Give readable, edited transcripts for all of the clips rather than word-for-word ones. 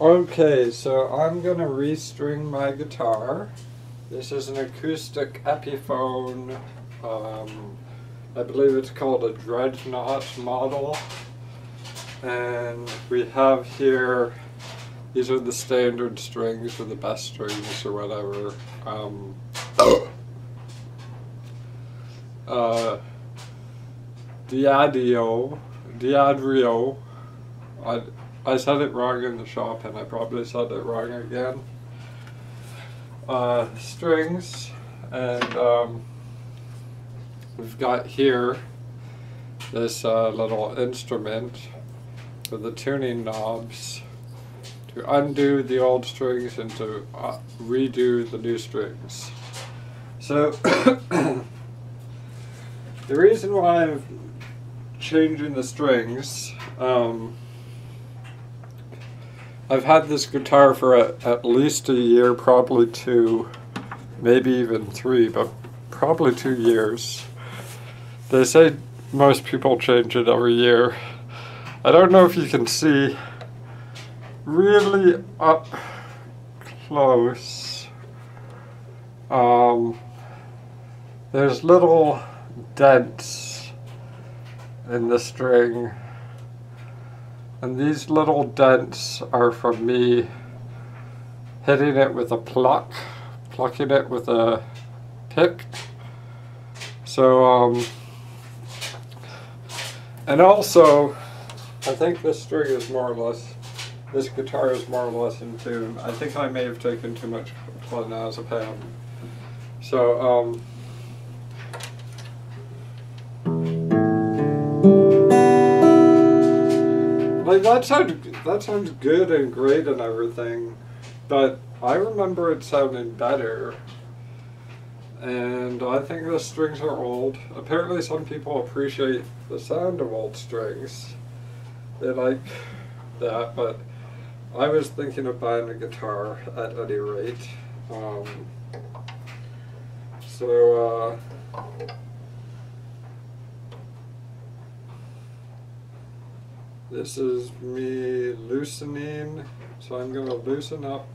Okay, so I'm gonna restring my guitar. This is an acoustic epiphone. I believe it's called a dreadnought model. And we have here, these are the standard strings or the best strings or whatever. Diadrio. I said it wrong in the shop and I probably said it wrong again. Strings, and we've got here this little instrument with the tuning knobs to undo the old strings and to redo the new strings. So the reason why I'm changing the strings, I've had this guitar for at least a year, probably 2, maybe even 3, but probably 2 years. They say most people change it every year. I don't know if you can see really up close. There's little dents in the string. And these little dents are from me hitting it with a plucking it with a pick. So, and also, I think this string is more or less, this guitar is more or less in tune. I think I may have taken too much clonazepam. So, like that sounds good and great and everything, but I remember it sounding better, and I think the strings are old. Apparently some people appreciate the sound of old strings. They like that, but I was thinking of buying a guitar at any rate. This is me loosening, so I'm going to loosen up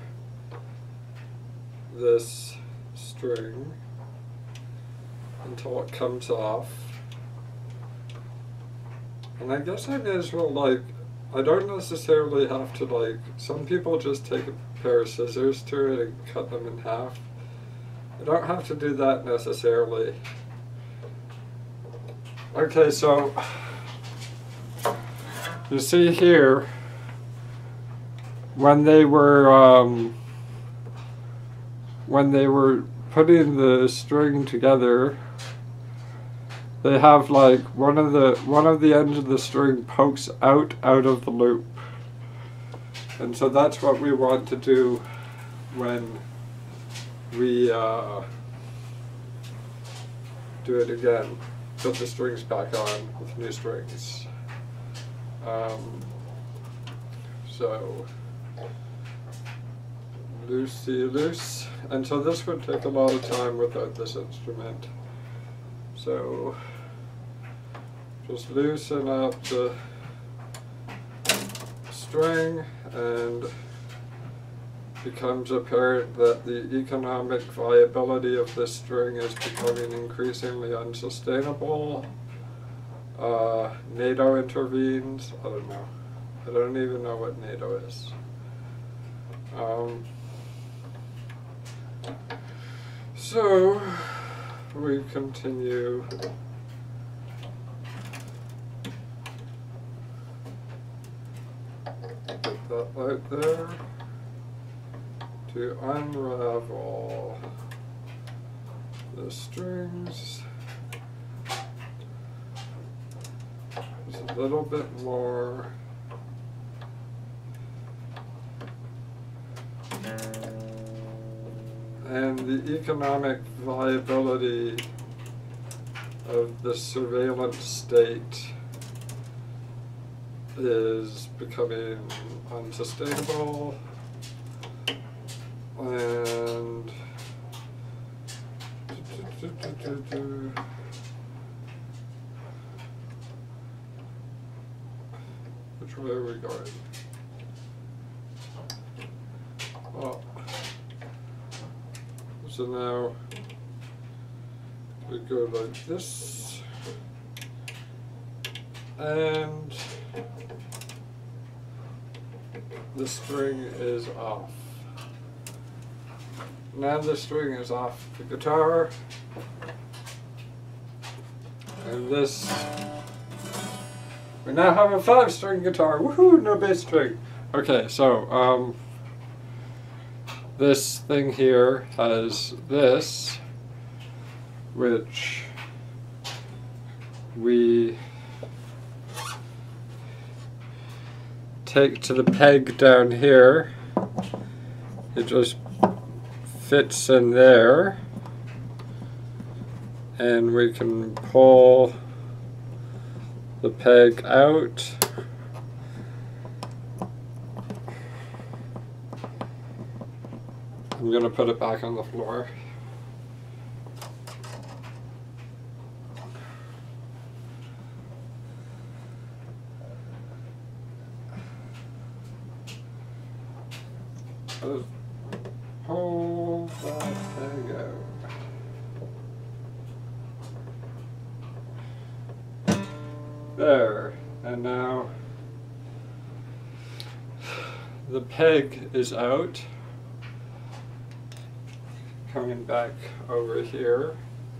this string until it comes off. And I guess I may as well, like, I don't necessarily have to, like, some people just take a pair of scissors to it and cut them in half. I don't have to do that necessarily. Okay, so you see here, when they were putting the string together, they have like one of the ends of the string pokes out of the loop, and so that's what we want to do when we do it again. Put the strings back on with new strings. So loose, and so this would take a lot of time without this instrument. So just loosen up the string, and it becomes apparent that the economic viability of this string is becoming increasingly unsustainable. NATO intervenes. I don't know. I don't even know what NATO is. So we continue. Put that out there to unravel the strings. Just a little bit more. And the economic viability of the surveillance state is becoming unsustainable, and which way are we going? So now we go like this, and the string is off. Now the string is off the guitar, and this, we now have a 5-string guitar. Woohoo! No bass string. Okay, so this thing here has this, which we take to the peg down here. It just fits in there, and we can pull the peg out. I'm going to put it back on the floor. Pull that peg out. There, and now the peg is out. Coming back over here,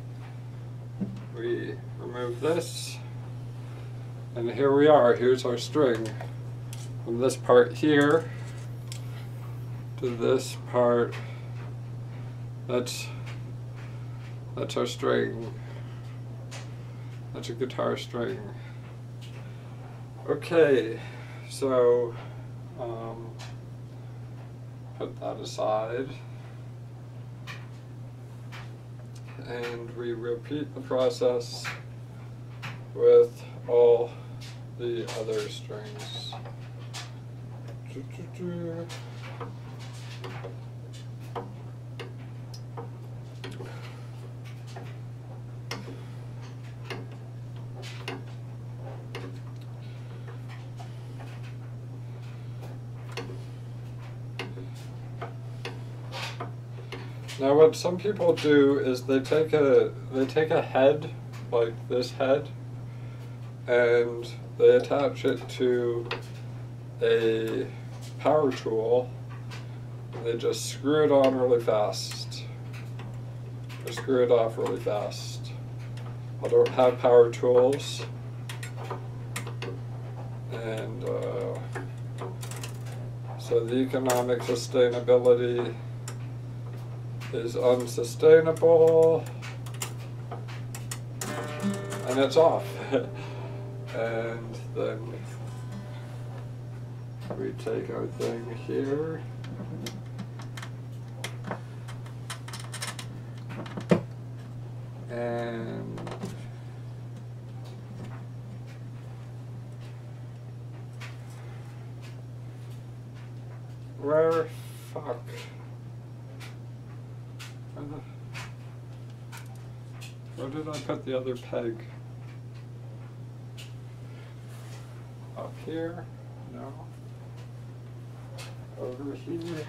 we remove this, and here we are. Here's our string. From this part here to this part, that's our string. That's a guitar string. Okay, so put that aside. And we repeat the process with all the other strings. Now what some people do is they take a head, like this head, and they attach it to a power tool, and they just screw it on really fast, or screw it off really fast. I don't have power tools, and so the economic sustainability is unsustainable, and it's off. And then we take our thing here, and where fuck. Where did I put the other peg? Up here? No. Over here.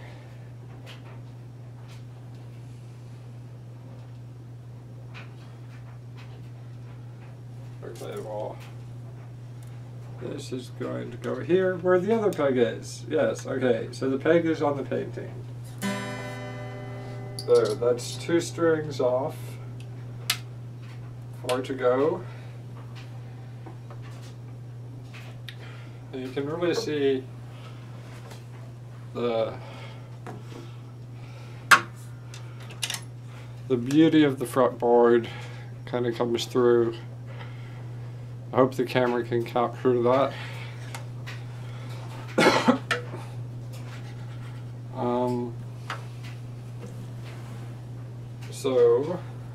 Okay, well, this is going to go here where the other peg is. Yes, okay, so the peg is on the painting. There, that's 2 strings off. 4 to go. And you can really see the beauty of the fretboard kind of comes through. I hope the camera can capture that. So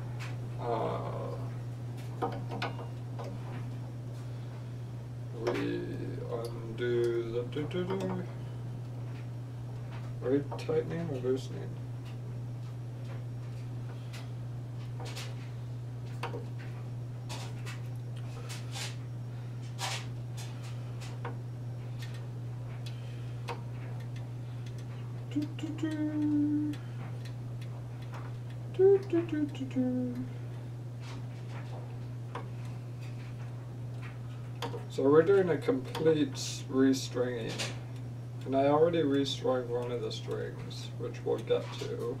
we undo the are we tightening or loosening? Do, do, do, do, do. So we're doing a complete restringing. And I already restrung one of the strings, which we'll get to.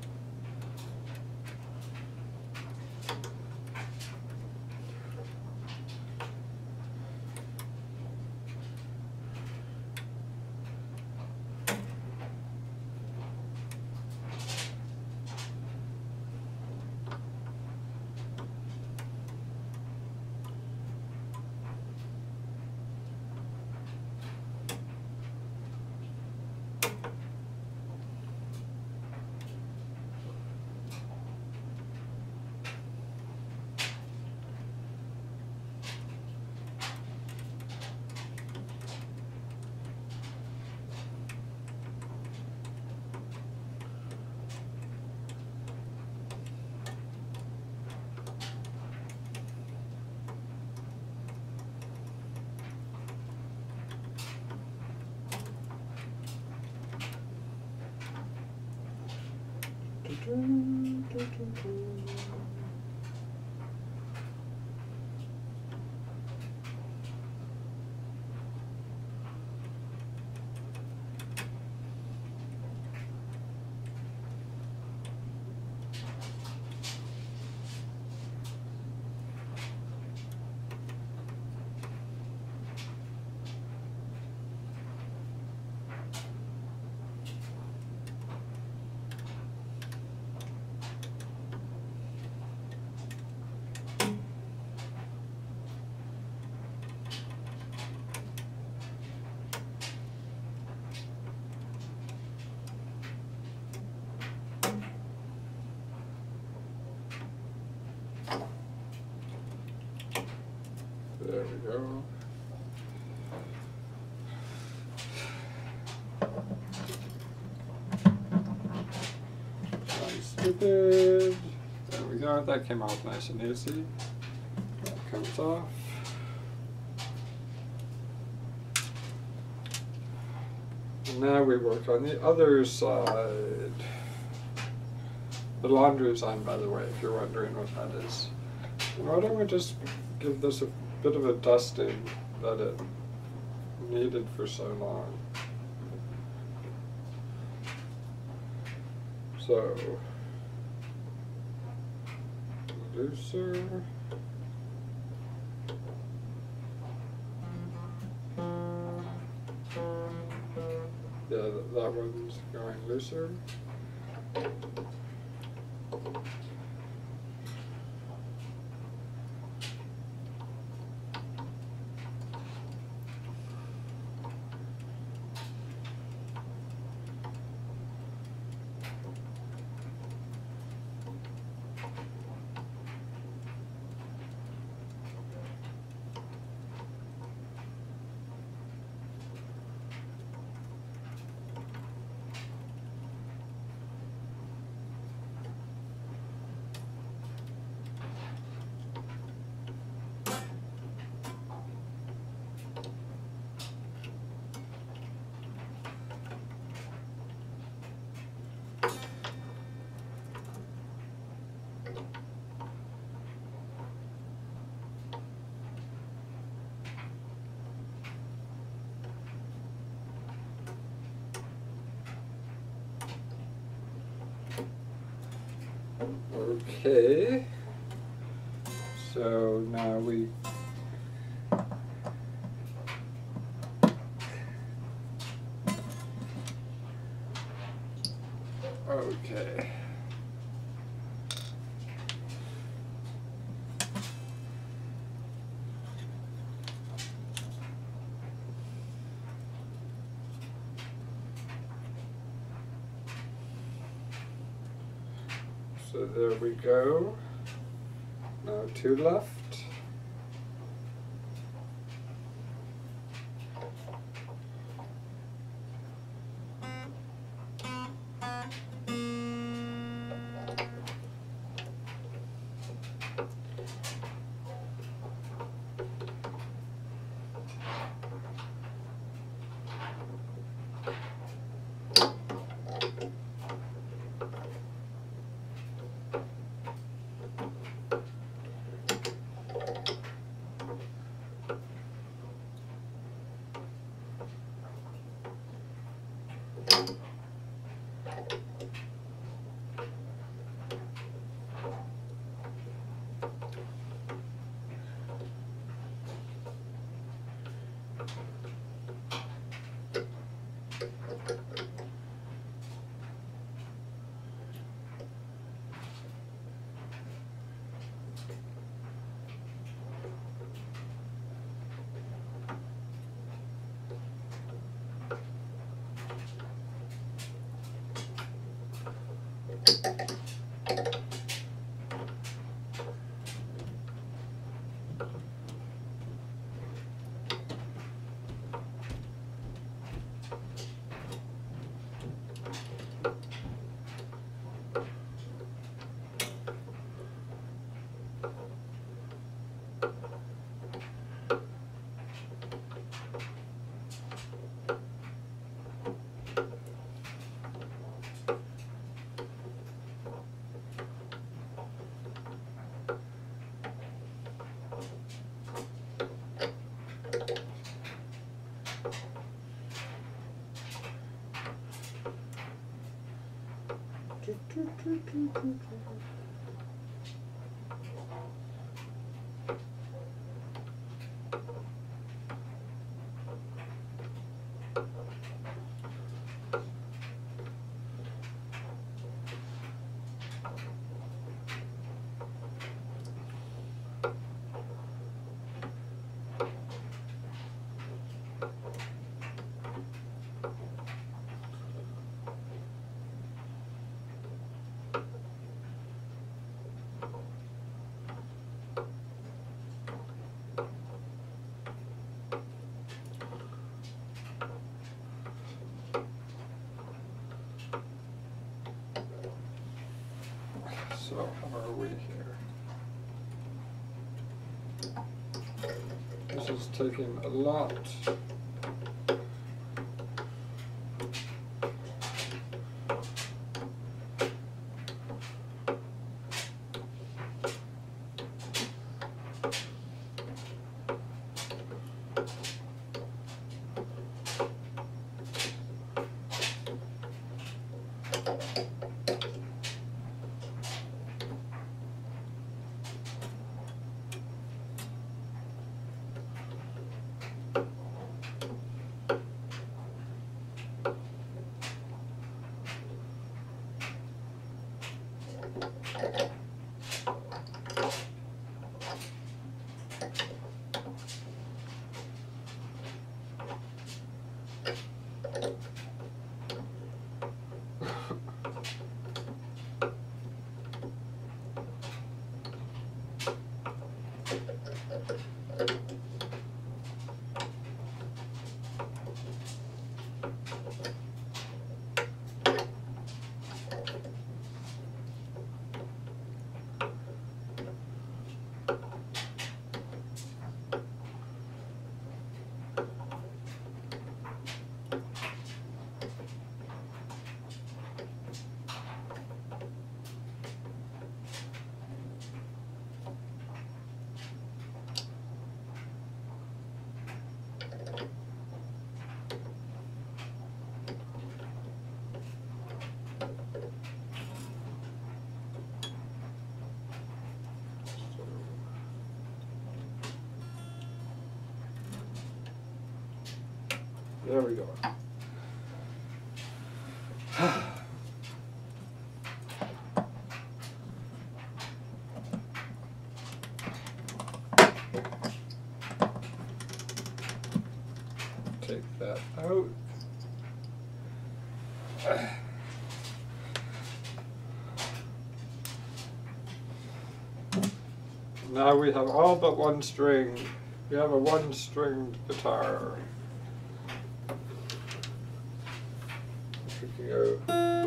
There we go. I'm stupid. There we go. That came off nice and easy. That comes off. And now we work on the other side. The laundry's on, by the way, if you're wondering what that is. Why don't we just give this a bit of a dusting that it needed for so long. So, looser. Yeah, that one's going looser. Okay, so now we okay. So there we go. Now 2 left. So how are we here? This is taking a lot. There we go. Take that out. Now we have all but one string. We have a one-string guitar. We can go.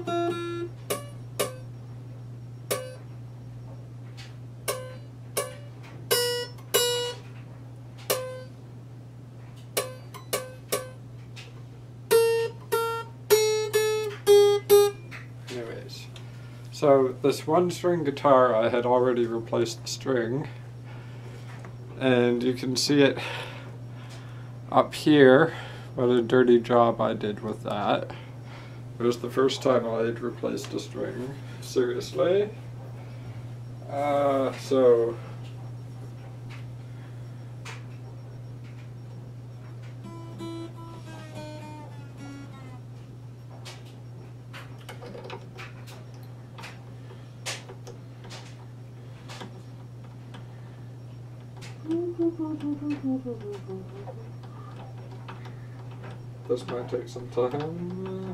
Anyways, so this one-string guitar, I had already replaced the string, and you can see it up here. What a dirty job I did with that. It was the first time I'd replaced a string, seriously. So this might take some time.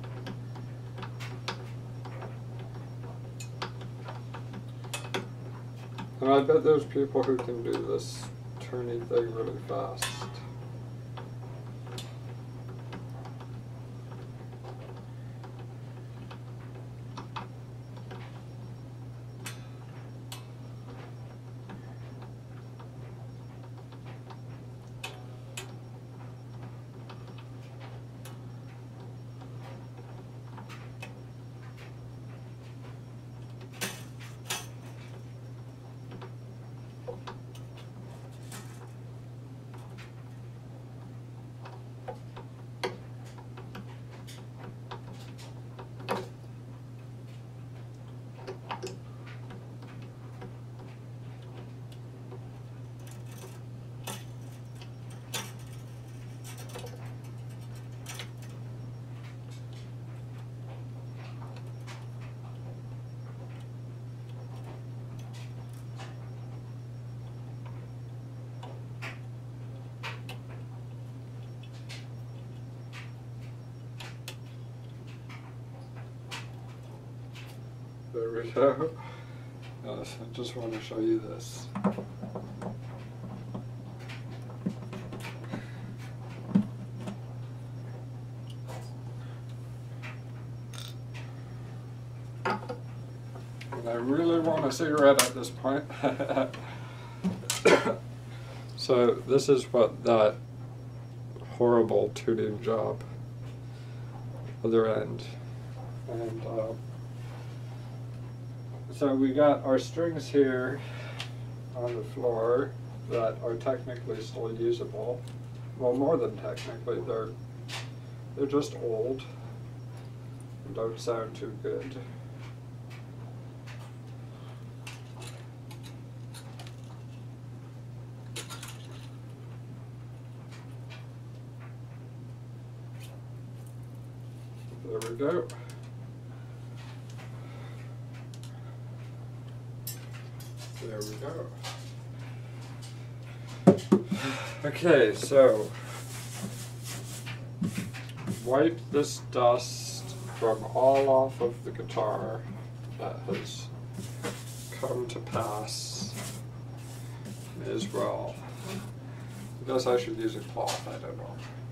And I bet there's people who can do this turny thing really fast. There we go. I just want to show you this. And I really want a cigarette at this point. So this is what that horrible tuning job, other end. And so we got our strings here on the floor that are technically still usable. Well, more than technically, they're just old and don't sound too good. There we go. There we go. Okay, so wipe this dust from all off of the guitar that has come to pass as well. I guess I should use a cloth, I don't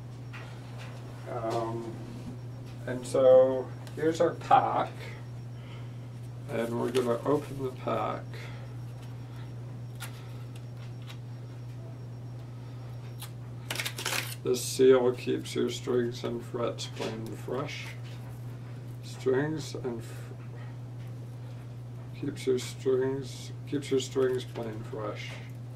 know. And so here's our pack, and we're going to open the pack. This seal keeps your strings and frets plain fresh. Strings and keeps your strings plain fresh.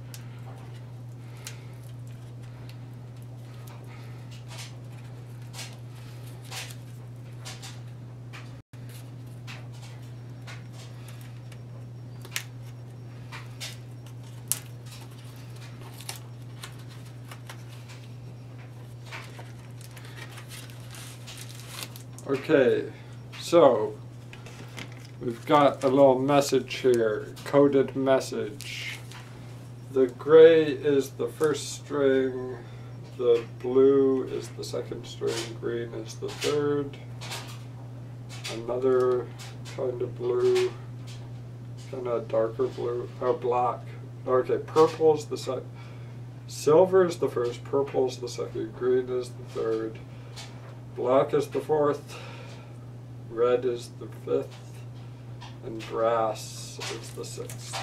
Okay, so we've got a little message here, coded message. The gray is the first string, the blue is the second string, green is the third, another kind of blue, kind of darker blue, oh, black. Okay, purple is the second, silver is the first, purple is the second, green is the third, black is the fourth, red is the fifth, and brass is the sixth.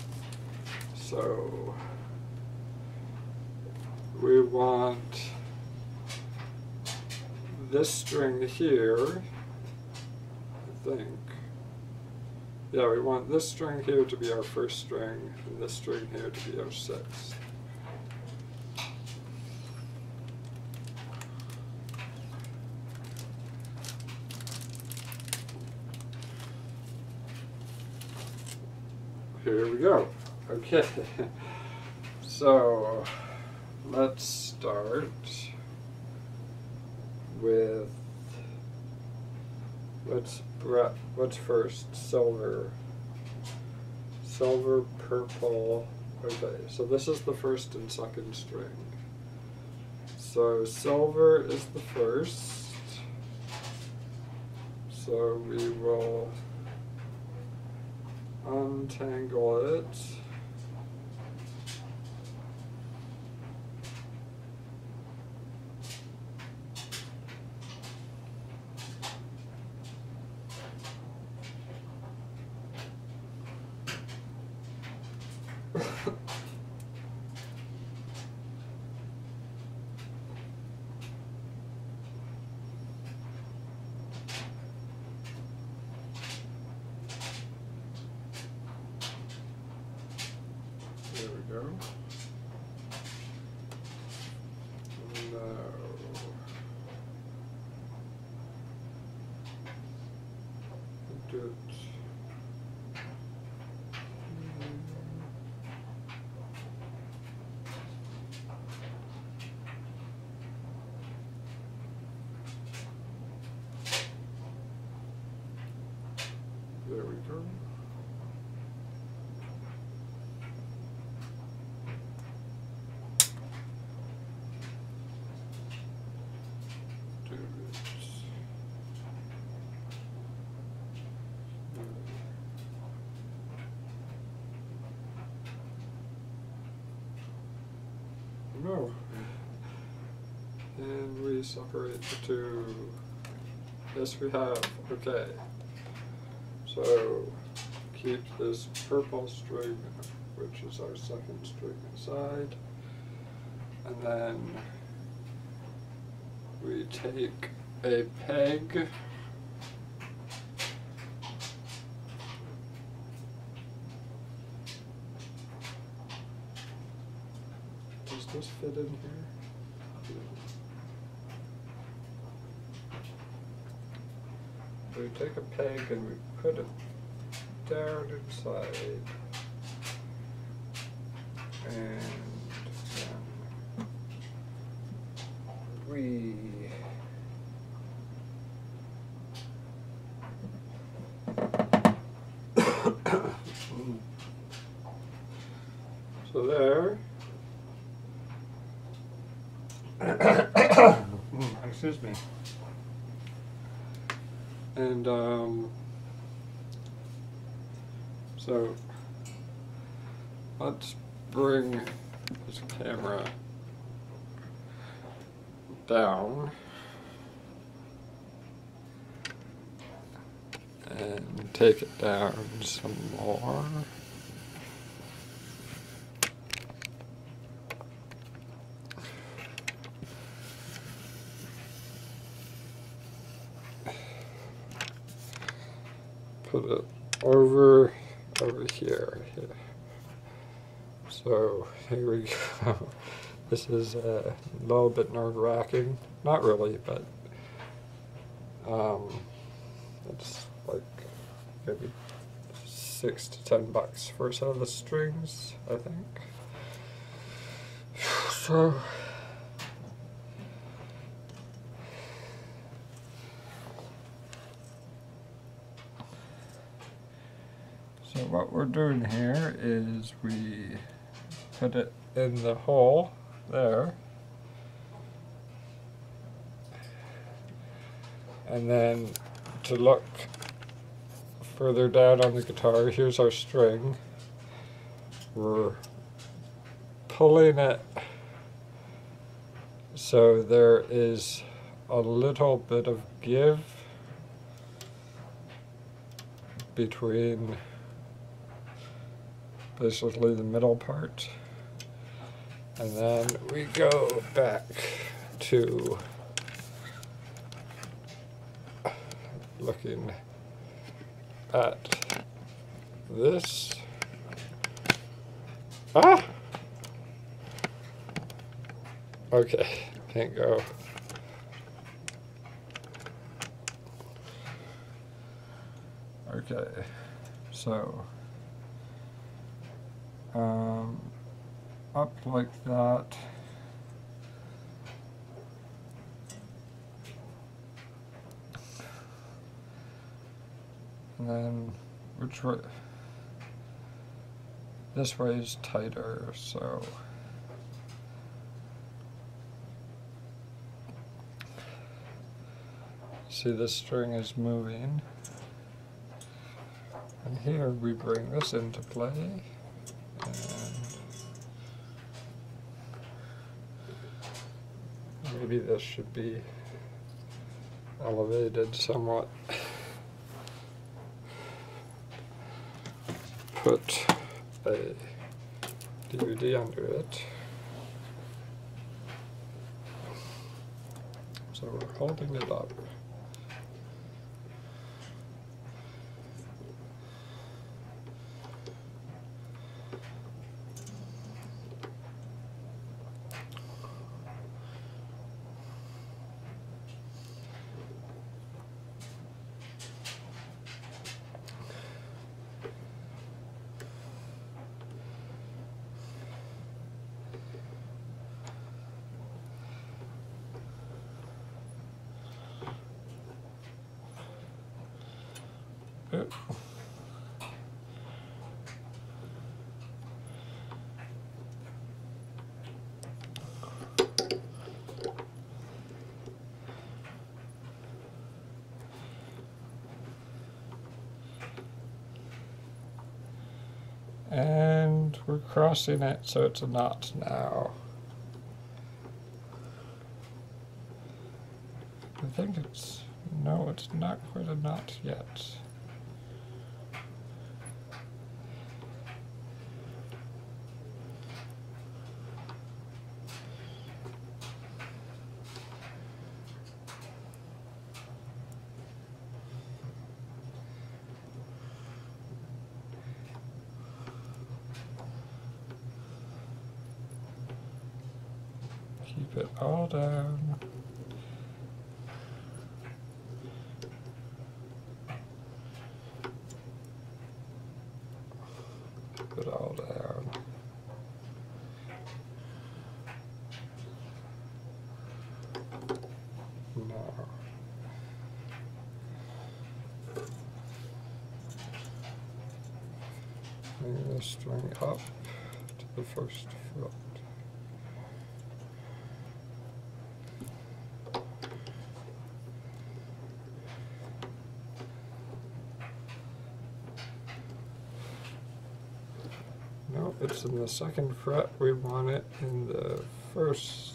So we want this string here, I think. Yeah, we want this string here to be our first string, and this string here to be our sixth. here we go. Okay, so let's start with, what's first? Silver, purple. Okay, so this is the first and second string. So silver is the first. So we will untangle it. There we go. Now, do it. There we go. No. And we separate the two. Yes, we have. Okay. So keep this purple string, which is our second string, aside. And then we take a peg. Does this fit in here? So we take a peg and we put it down inside. And then we so there. Excuse me. And so let's bring this camera down and take it down some more. Put it over here. So here we go. This is a little bit nerve-wracking. Not really, but it's like maybe $6 to $10 for a set of the strings, I think. So what we're doing here is we put it in the hole there, and then to look further down on the guitar, here's our string. We're pulling it so there is a little bit of give between basically the middle part, and then we go back to looking at this. Okay, can't go. Okay, so up like that. And then which way? This way is tighter, so see, this string is moving. And here we bring this into play. And maybe this should be elevated somewhat. Put a DVD under it. So we're holding it up. And we're crossing it so it's a knot now. I think it's, no, it's not quite a knot yet. Keep it all down. Keep it all down. Now, bring the string up to the first fret. No, it's in the second fret. We want it in the first.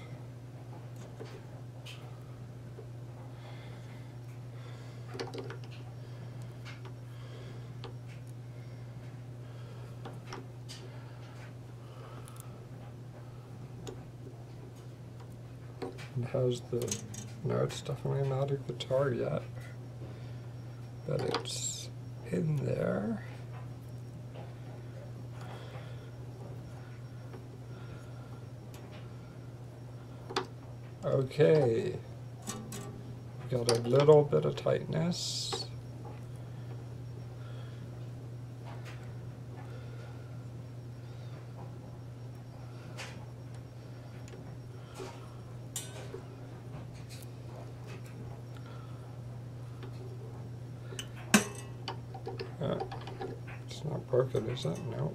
And how's the, no, it's definitely not a guitar yet, but it's in there. Okay, got a little bit of tightness. It's not broken, is it? No.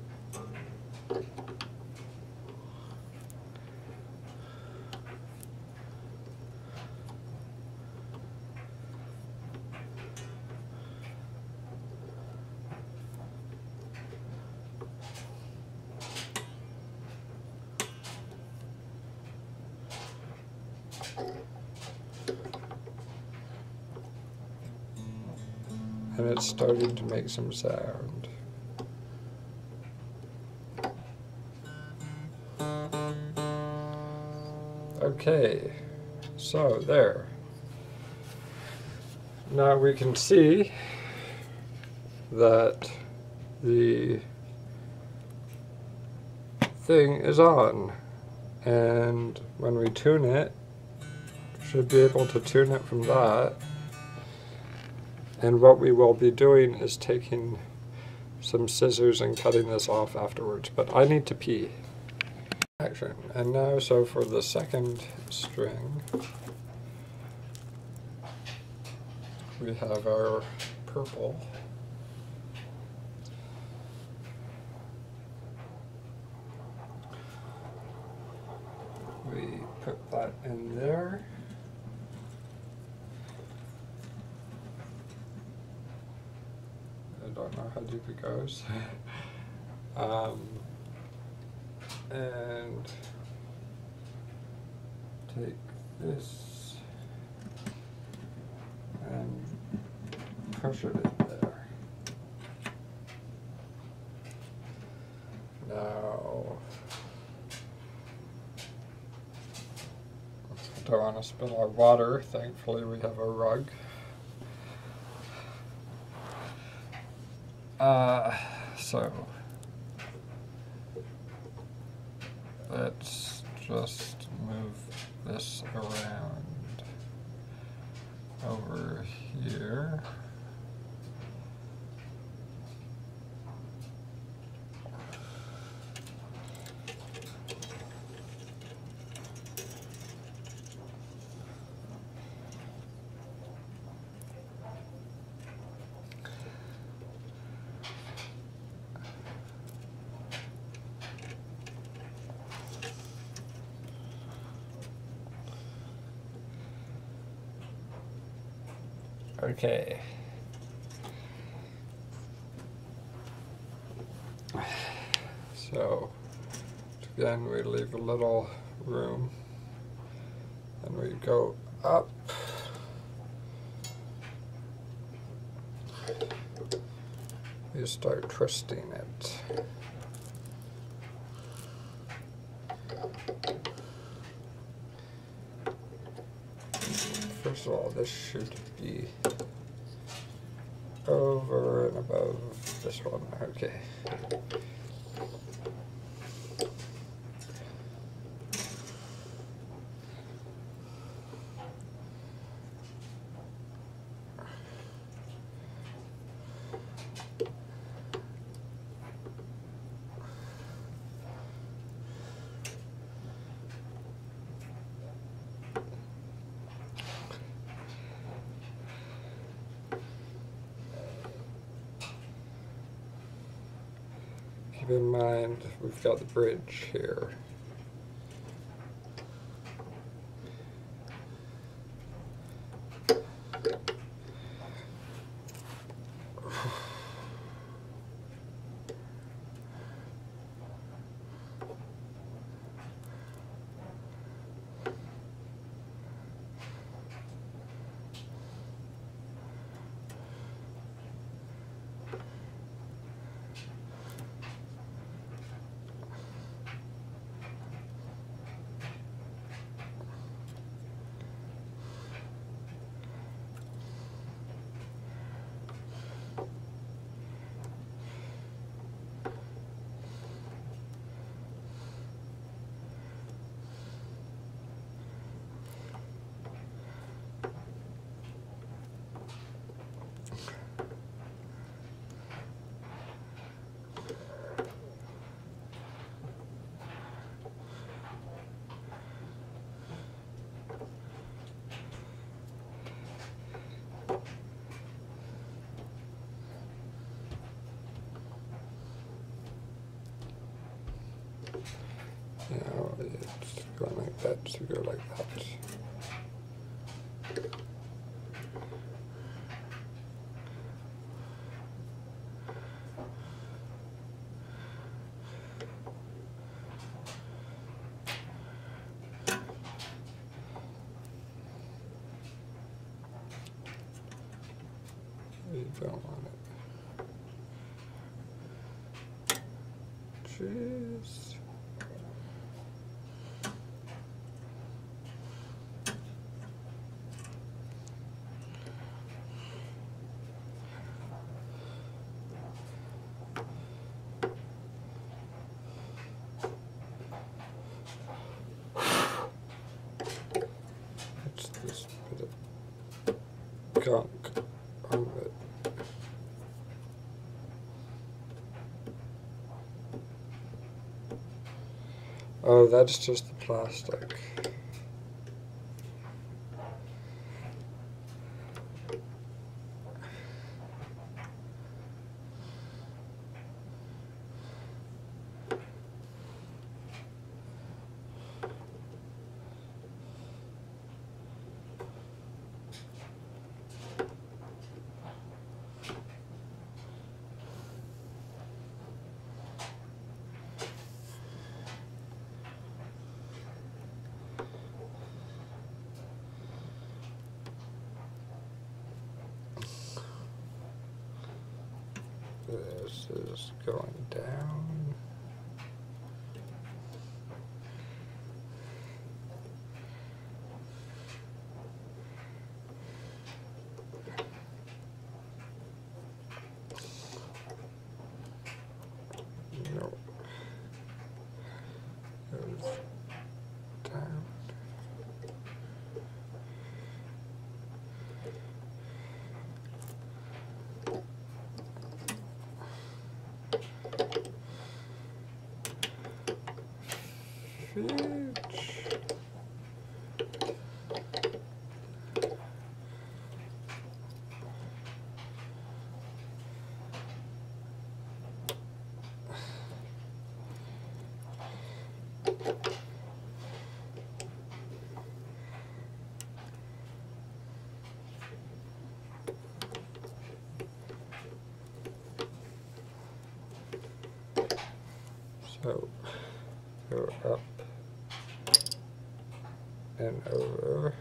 And it's starting to make some sound. Okay, so there. Now we can see that the thing is on, and when we tune it, should be able to tune it from that. And what we will be doing is taking some scissors and cutting this off afterwards, but I need to pee. Action. And now, so for the second string, we have our purple. We put that in there. I don't know how deep it goes. And take this and push it in there. Now, I don't want to spill our water. Thankfully, we have a rug. So let's just move this around over here. Okay. So, again, we leave a little room and we go up. You start twisting it. First of all, this should be over and above this one. Okay. Keep in mind, we've got the bridge here. Now it's going like that to go like that. You don't want it. Jeez. What's this bit of gunk on it? Oh, that's just the plastic. This is going down. No. Goes down. So go up and over.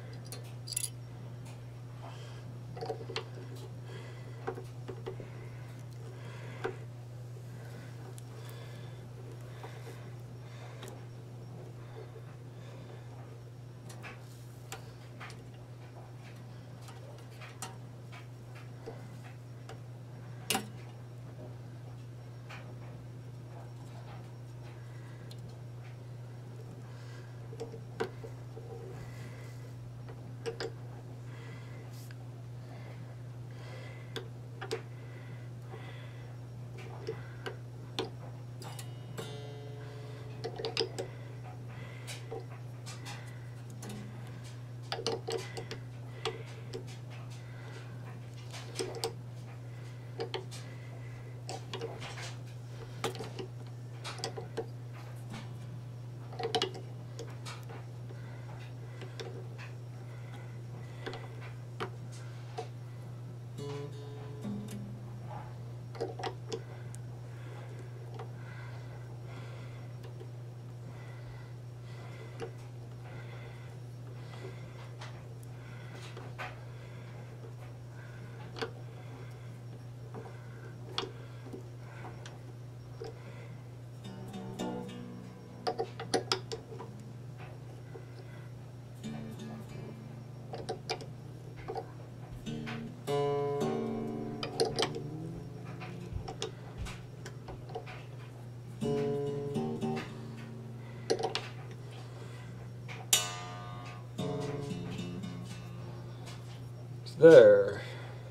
There.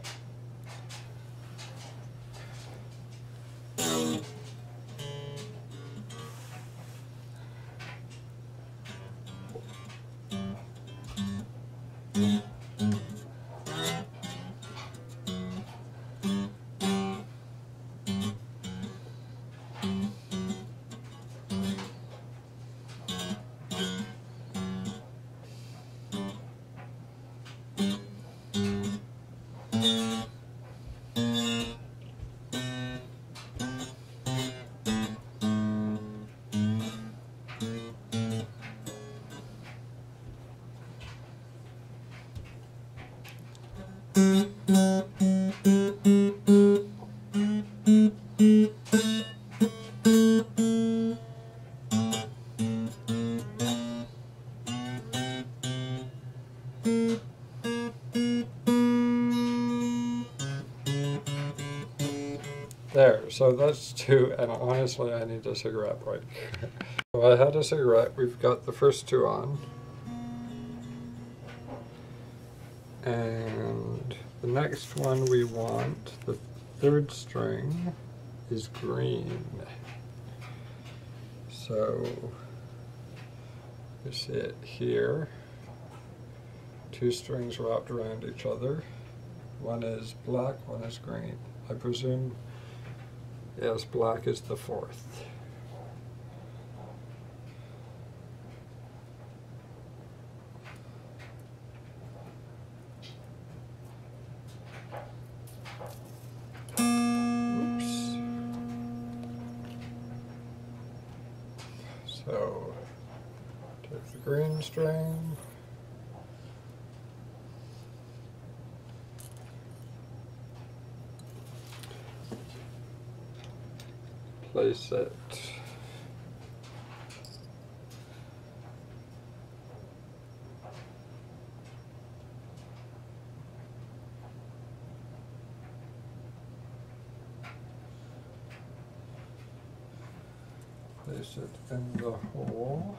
There, so that's two, and honestly I need a cigarette break. So I had a cigarette, we've got the first two on. And the next one we want, the third string, is green. So You see it here. Two strings wrapped around each other. One is black, one is green. I presume, yes, black is the fourth. So, take the green string, place it in the hole.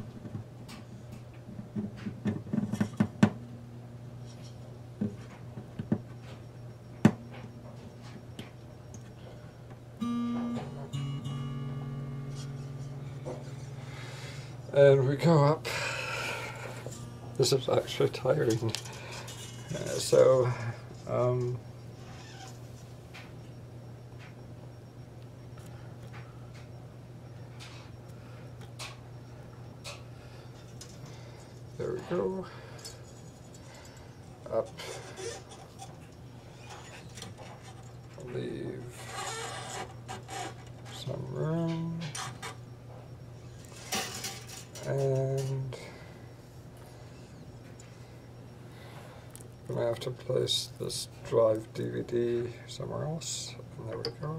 And we go up. This is actually tiring. There we go. Up. Leave some room. And I'm gonna have to place this drive DVD somewhere else. And there we go.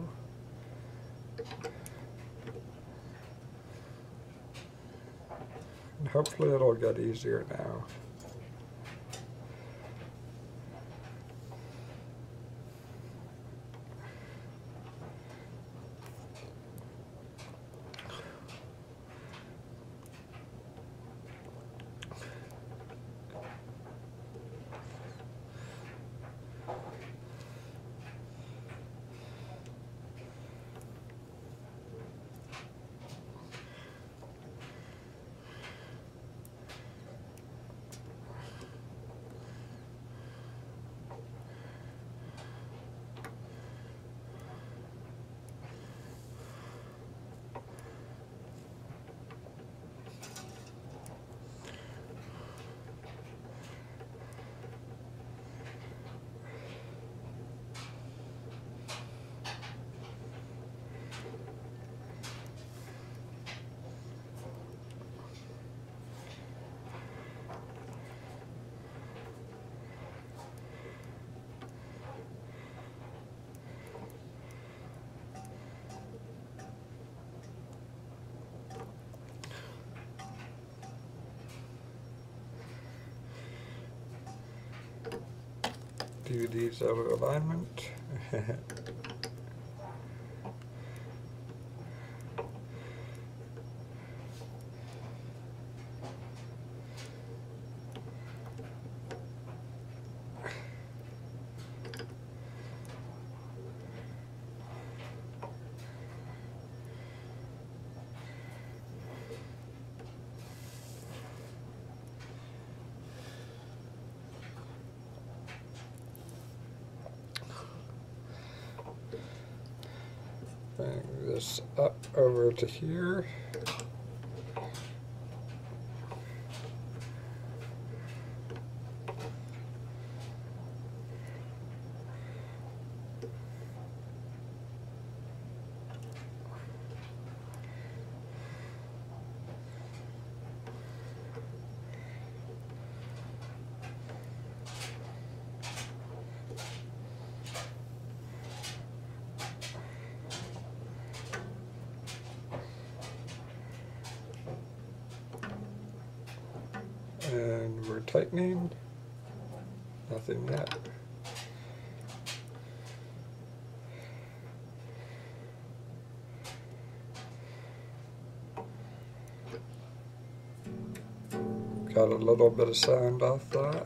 And hopefully it'll get easier now. DVD's out of alignment. Bring this up over to here. And we're tightening, nothing yet. Got a little bit of sound off that.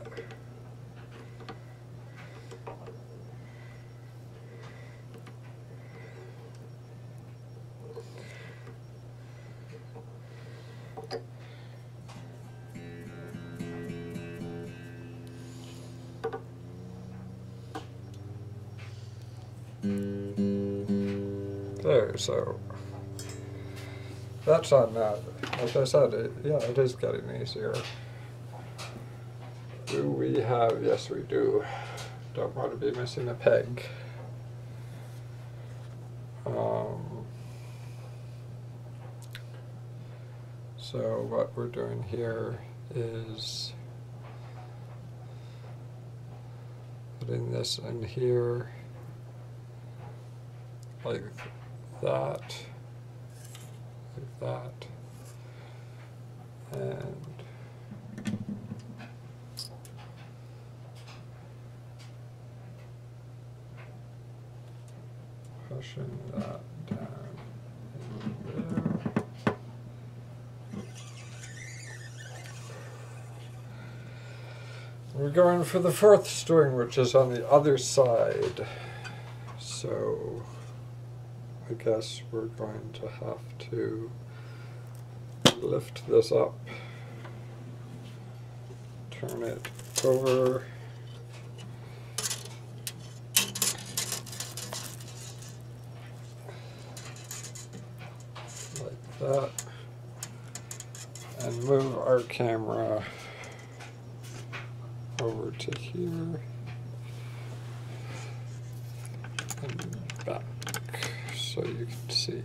There, so that's on that. Like I said, yeah, it is getting easier. Do we have, yes we do. Don't want to be missing a peg. So what we're doing here is putting this in here like that, and pushing that down in there. We're going for the fourth string, which is on the other side. So I guess we're going to have to lift this up, turn it over, like that, and move our camera over to here and back so you can see.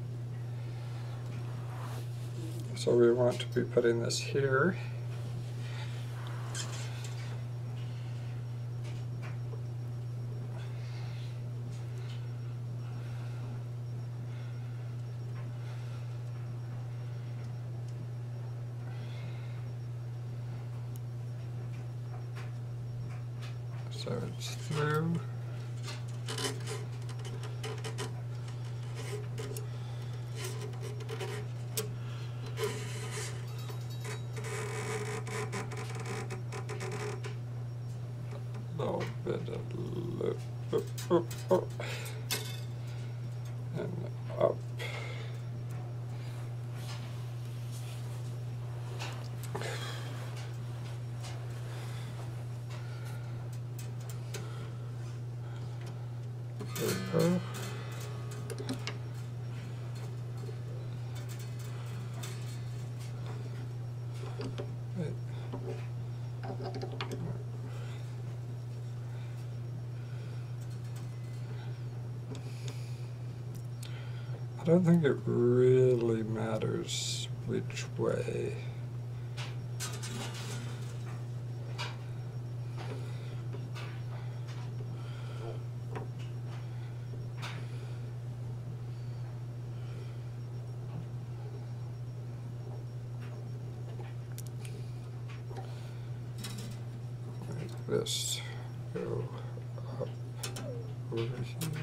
So we want to be putting this here. So it's through. A little bit of loop, and up. There. I don't think it really matters which way. This go up over here.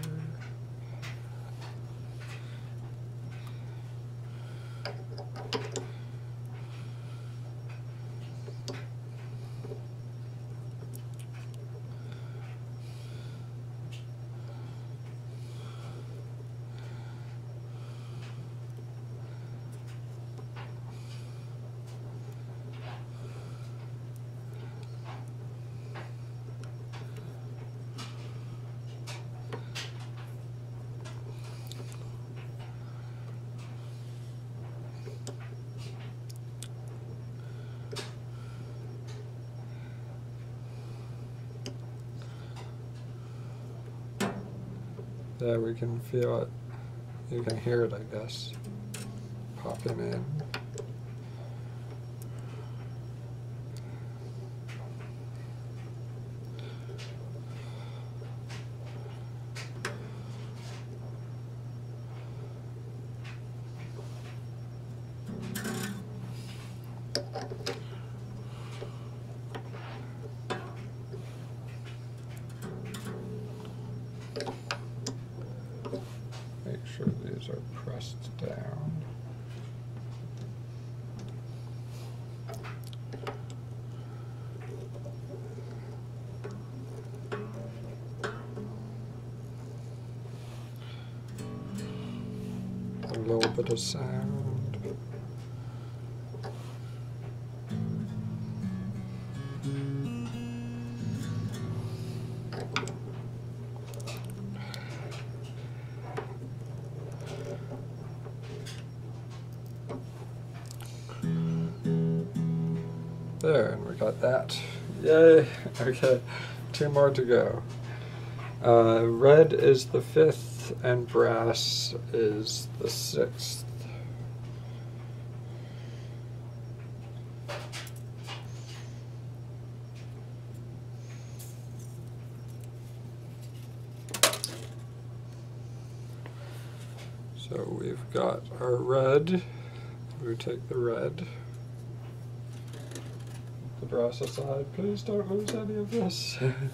Yeah, we can feel it. You can hear it, I guess, popping in. Make sure these are pressed down. A little bit of sound. There, and we got that. Yay! Okay, 2 more to go. Red is the 5th, and brass is the 6th. So we've got our red. We take the red. The brass aside. Please don't lose any of this.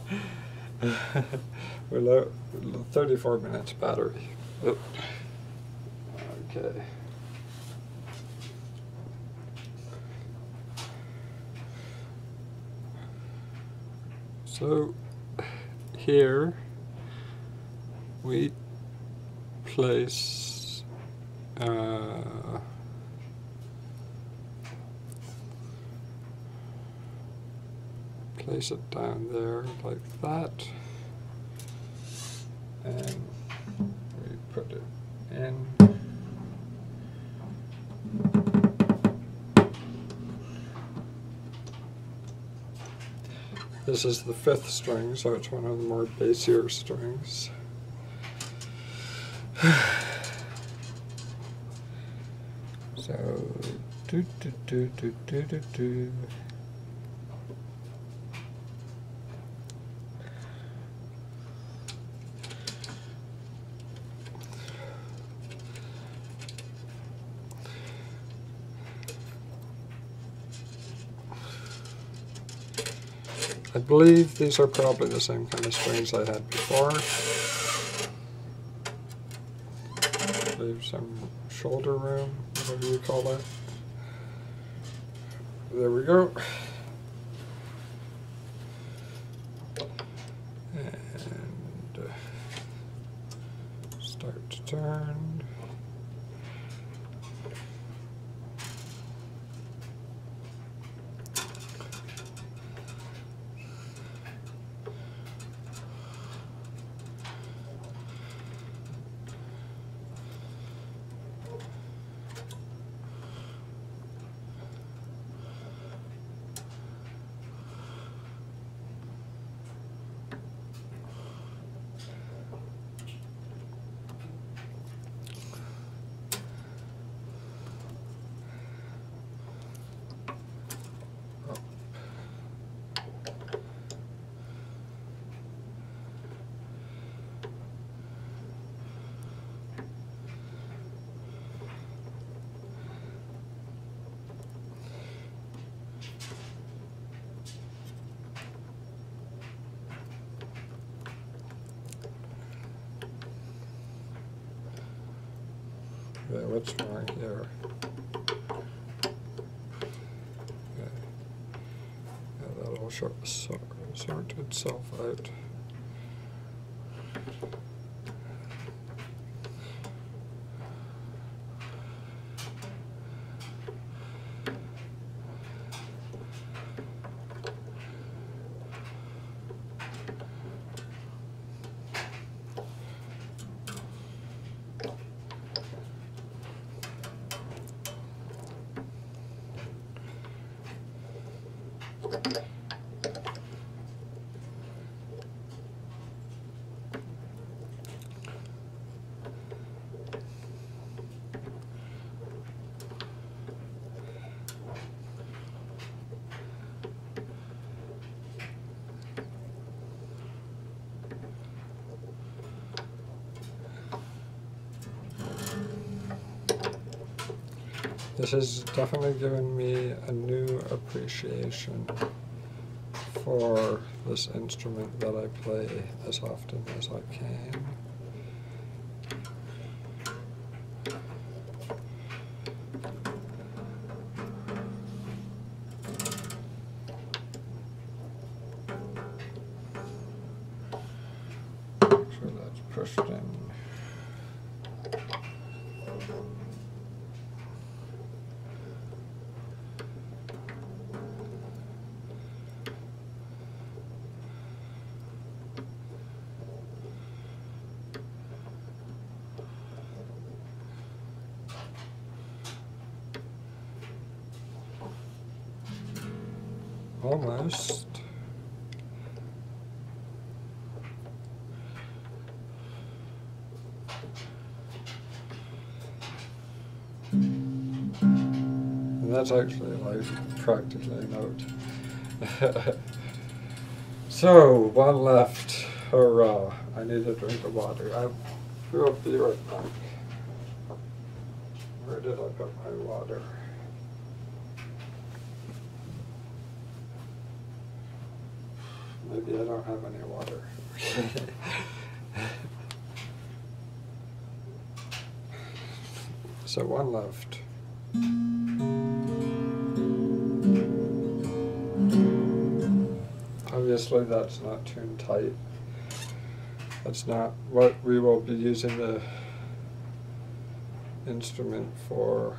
We're low, 34 minutes battery. Oh. Okay. So here we place place it down there like that, and we put it in. This is the 5th string, so it's one of the more bassier strings. So, do do do do do do do. I believe these are probably the same kind of strings I had before. Leave some shoulder room, whatever you call that. There we go. And start to turn. Okay, what's wrong here? Okay. Yeah, that'll sort itself out. This has definitely given me a new appreciation for this instrument that I play as often as I can. Make sure that's pushed in. Almost. And that's actually like practically a note. So, one left. Hurrah. I need a drink of water. I will be right back. Where did I put my water? Maybe I don't have any water. So one left. Obviously that's not tuned tight. That's not what we will be using the instrument for.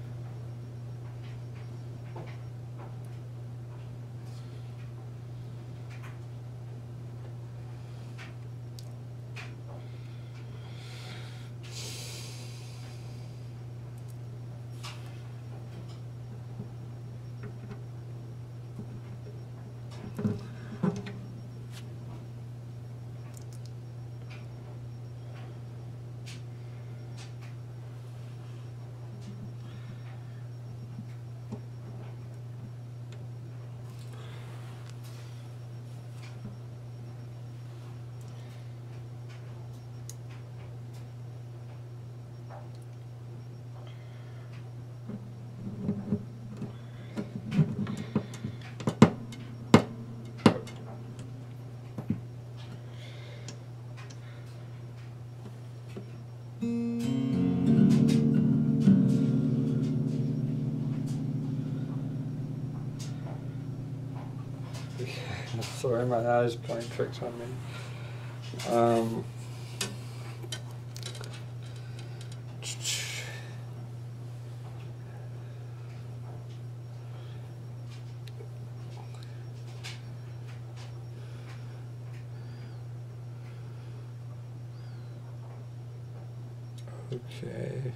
Sorry, my eye's playing tricks on me. Okay.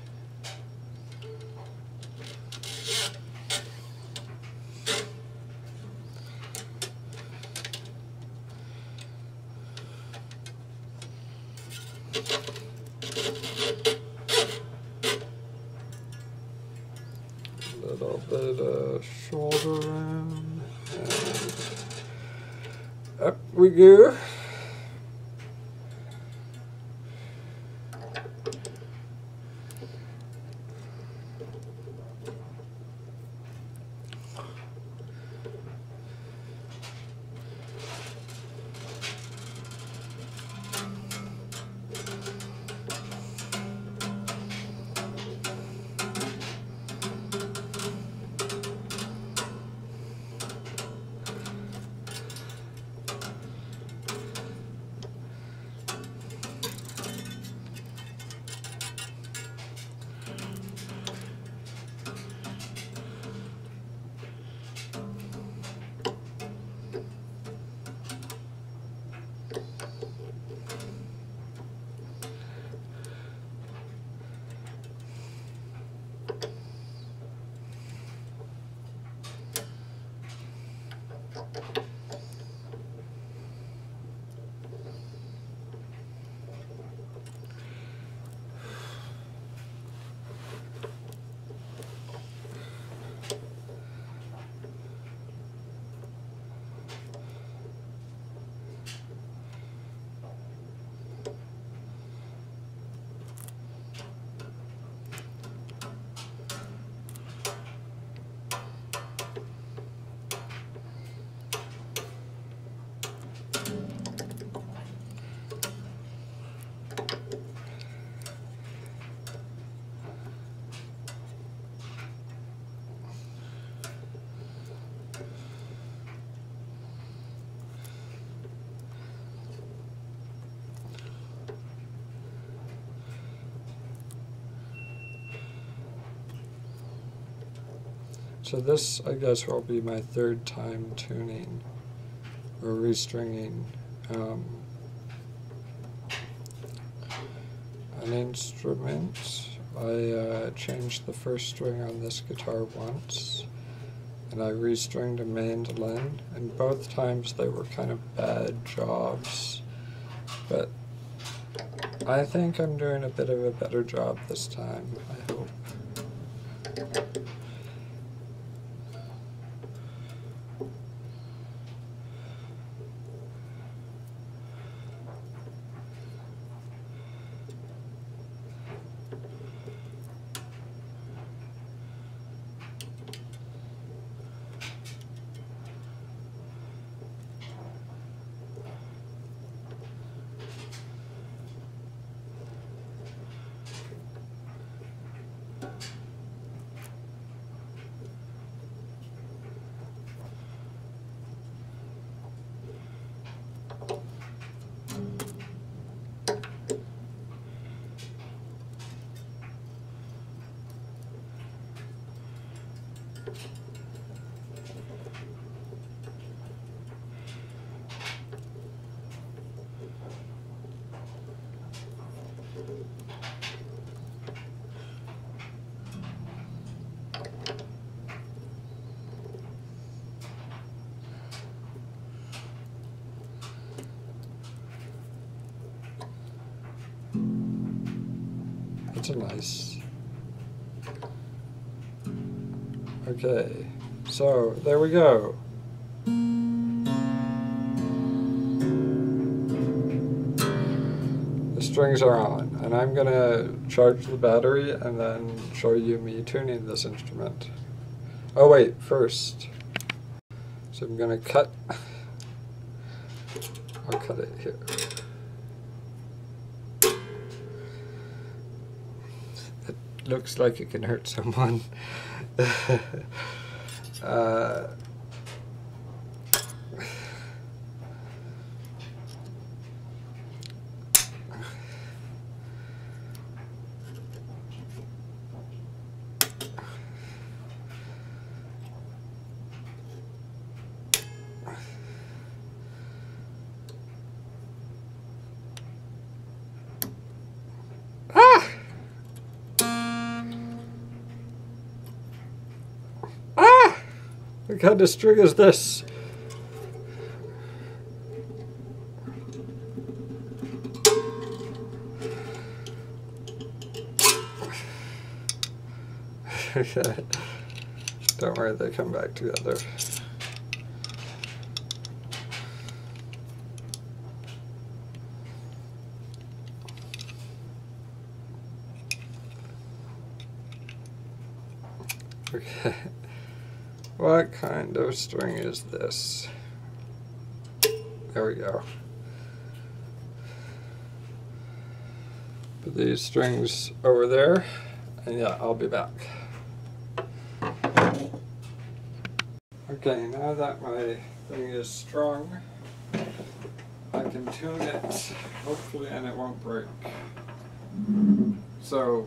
Little bit of shoulder room, and up we go. So this, I guess, will be my third time tuning or restringing an instrument. I changed the first string on this guitar once, and I restringed a mandolin, and both times they were kind of bad jobs, but I think I'm doing a bit of a better job this time, I hope. That's a nice. Okay, so there we go. The strings are on, and I'm gonna charge the battery and then show you me tuning this instrument. Oh wait, first. So I'm gonna cut. I'll cut it here. Looks like it can hurt someone. What kind of string is this? Don't worry, they come back together. Okay. What kind of string is this? There we go. Put these strings over there, and yeah, I'll be back. Okay, now that my thing is strung, I can tune it, hopefully, and it won't break. So,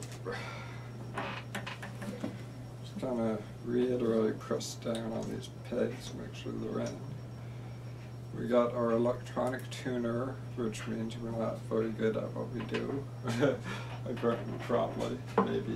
just kind of really press down on these pegs to make sure they're in. We got our electronic tuner, which means we're not very good at what we do. Probably, maybe.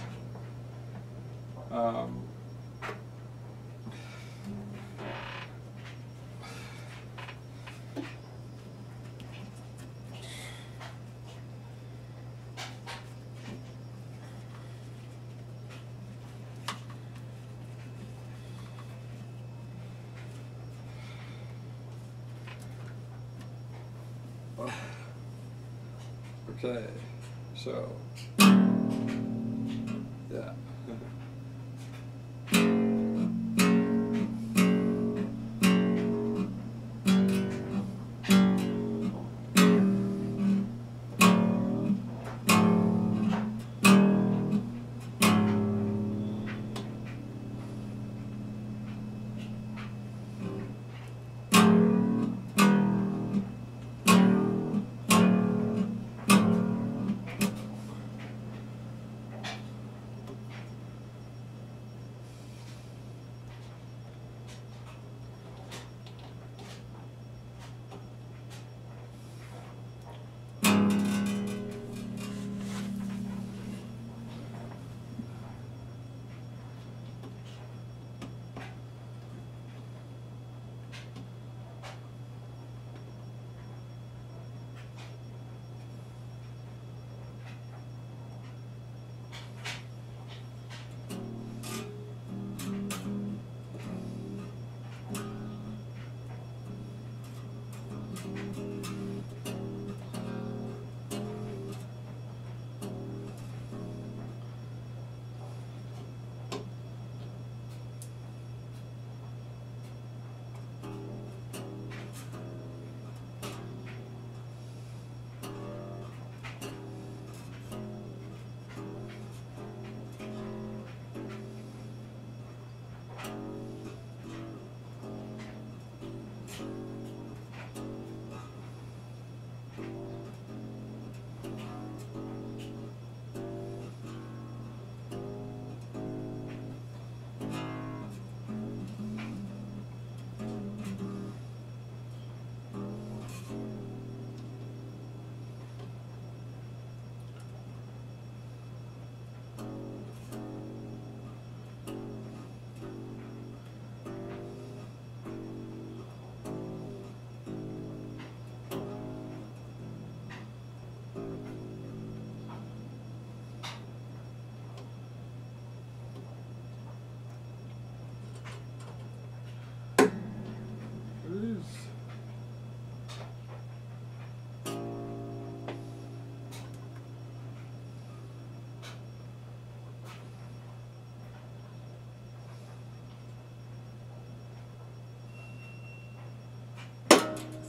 Okay, so, yeah.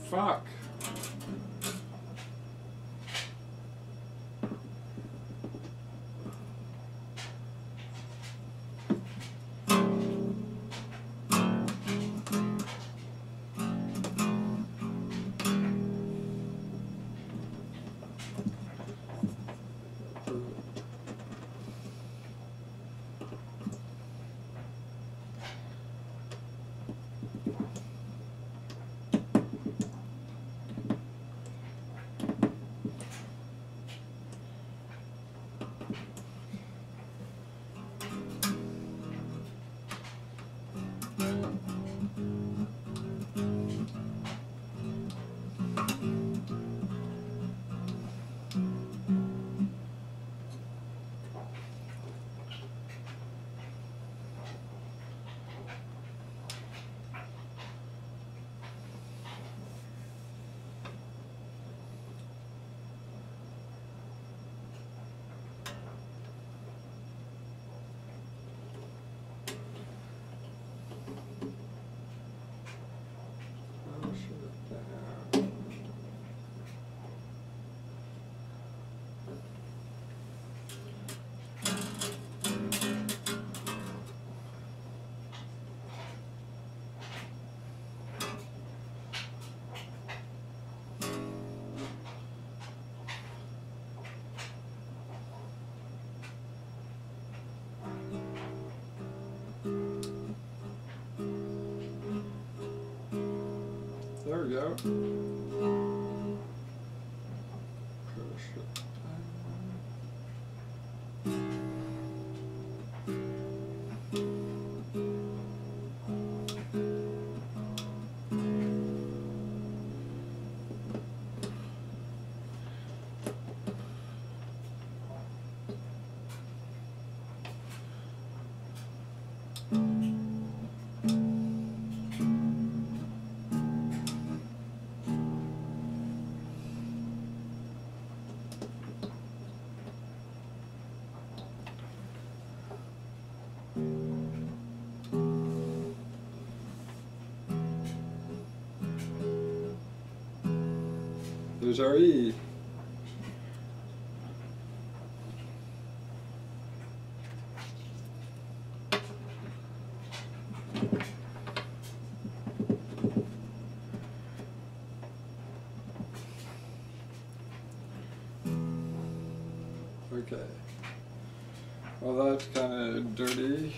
Fuck. There we go. Push it There's our E. Okay. Well, that's kind of dirty.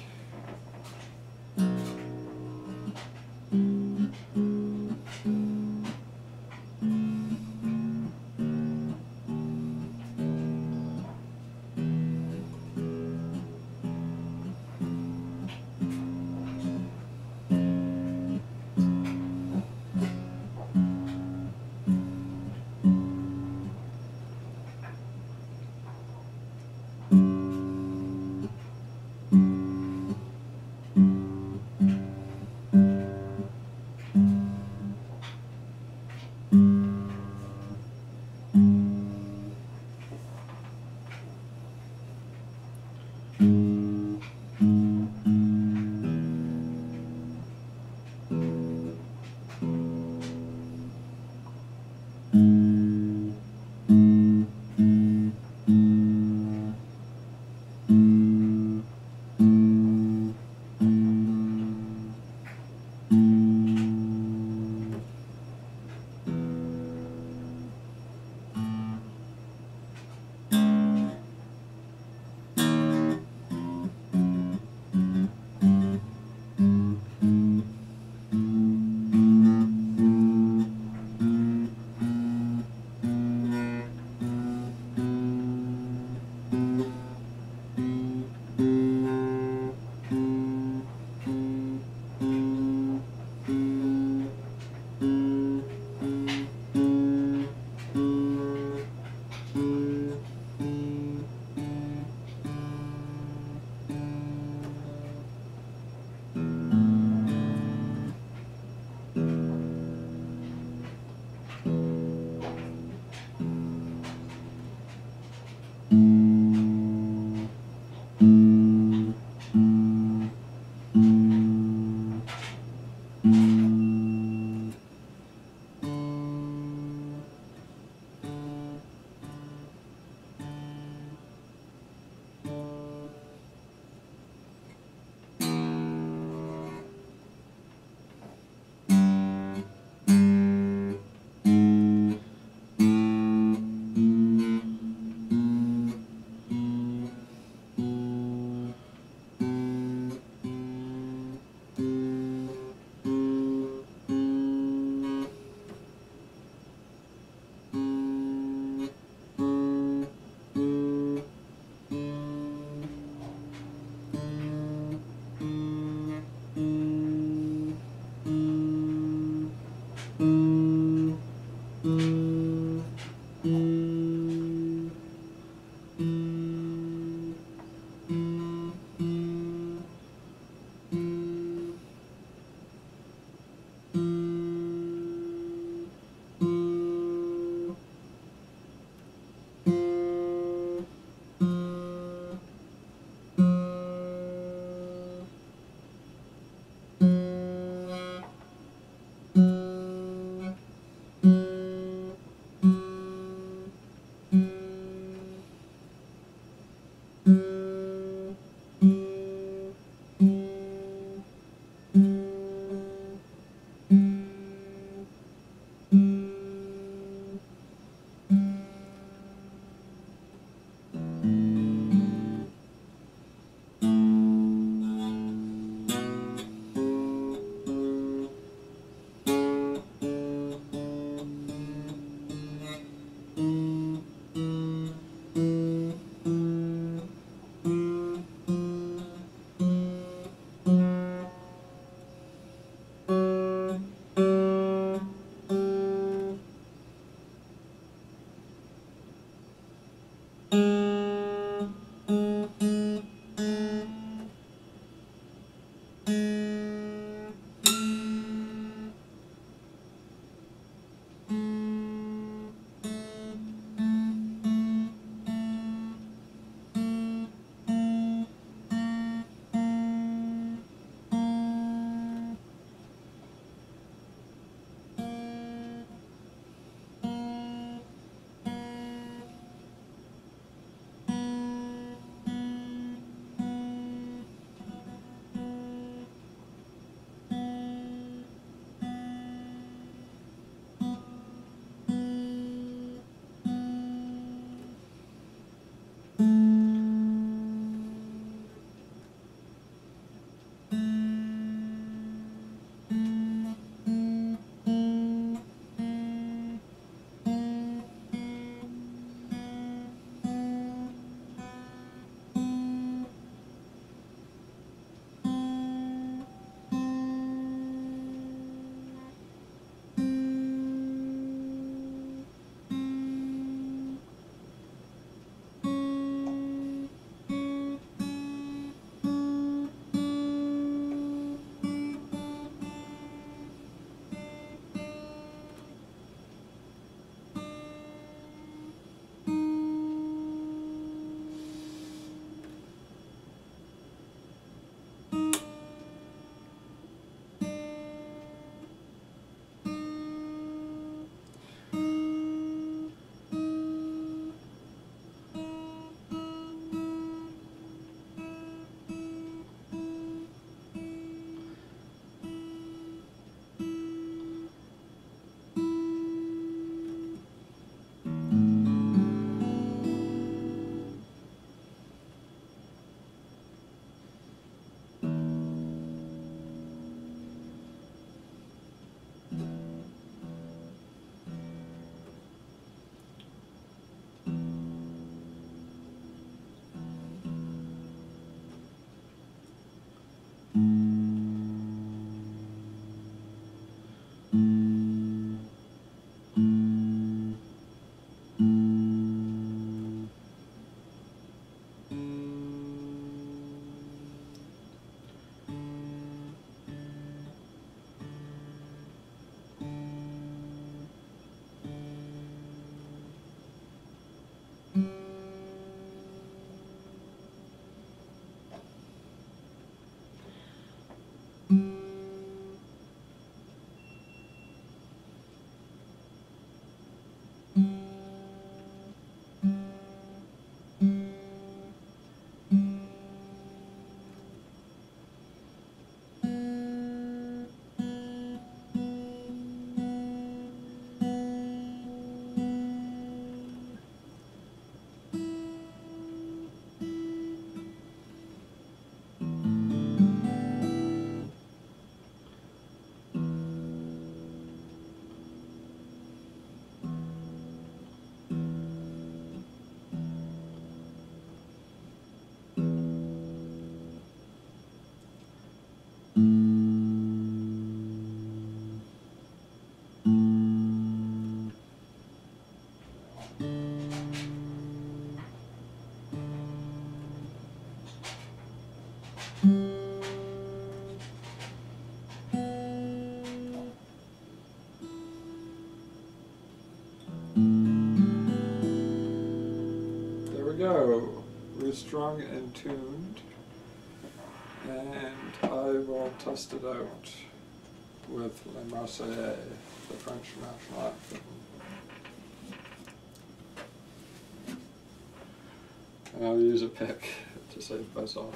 Go, restrung and tuned, and I will test it out with La Marseillaise, the French national anthem. And I'll use a pick to save myself.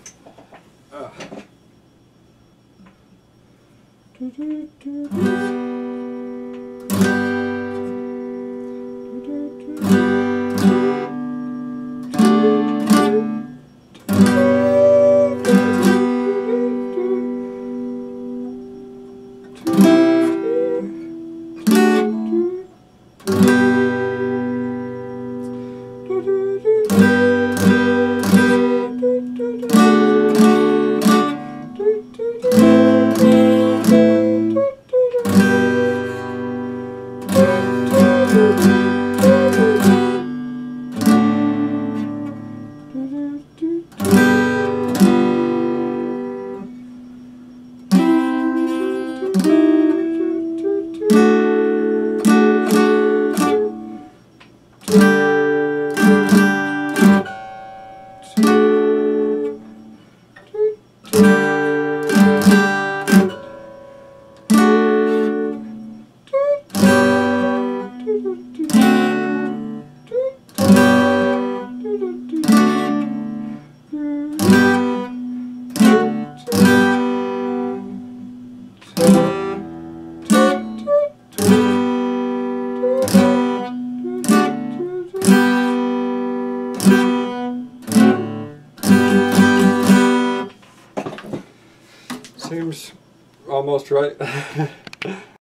Seems almost right.